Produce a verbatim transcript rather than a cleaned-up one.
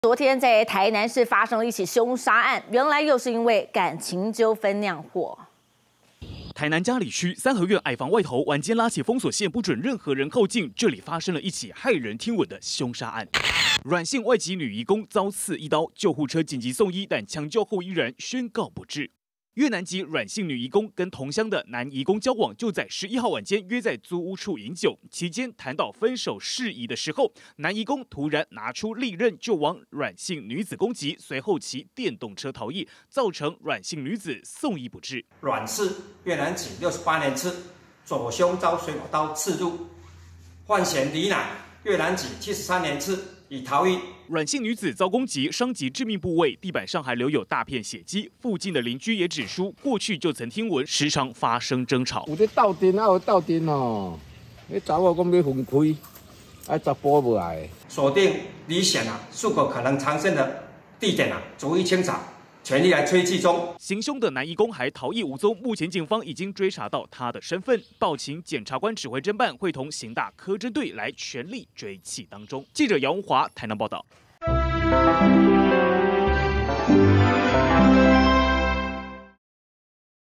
昨天在台南市发生了一起凶杀案，原来又是因为感情纠纷酿祸。 台南嘉里区三合院矮房外头，晚间拉起封锁线，不准任何人靠近。这里发生了一起骇人听闻的凶杀案。阮姓外籍女移工遭刺一刀，救护车紧急送医，但抢救后依然宣告不治。 越南籍阮姓女移工跟同乡的男移工交往，就在十一号晚间约在租屋处饮酒，期间谈到分手事宜的时候，男移工突然拿出利刃就往阮姓女子攻击，随后骑电动车逃逸，造成阮姓女子送医不治。 阮氏越南籍六十八年次，左胸遭水果刀刺入。范贤李乃越南籍七十三年次，已逃逸。 阮姓女子遭攻击，伤及致命部位，地板上还留有大片血迹。附近的邻居也指出，过去就曾听闻时常发生争吵。 有咧斗阵啊，有斗阵哦。你查某讲要分开，啊，查甫无来。 锁定李显啊，数个可能藏身的地点啊，逐一清查，全力来追缉中。 行凶的男移工还逃逸无踪，目前警方已经追查到他的身份，报请检察官指挥侦办，会同刑大科侦队来全力追缉当中。记者姚文华台南报道。